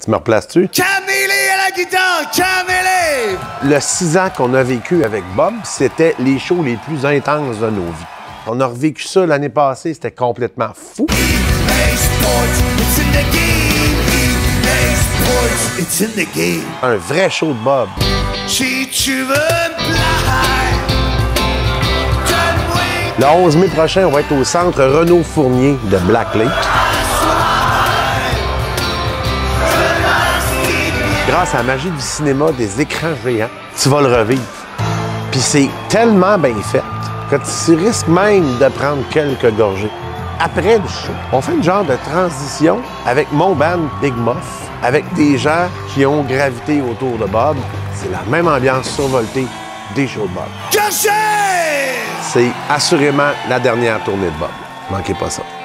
Tu me replaces-tu? Camélé à la guitare! Camélé! Le 6 ans qu'on a vécu avec Bob, c'était les shows les plus intenses de nos vies. On a revécu ça l'année passée, c'était complètement fou. Un vrai show de Bob. Le 11 mai prochain, on va être au centre Renaud Fournier de Black Lake. Grâce à la magie du cinéma, des écrans géants, tu vas le revivre. Puis c'est tellement bien fait que tu risques même de prendre quelques gorgées. Après le show, on fait une genre de transition avec mon band Big Muff, avec des gens qui ont gravité autour de Bob. C'est la même ambiance survoltée des shows de Bob. C'est assurément la dernière tournée de Bob. Manquez pas ça.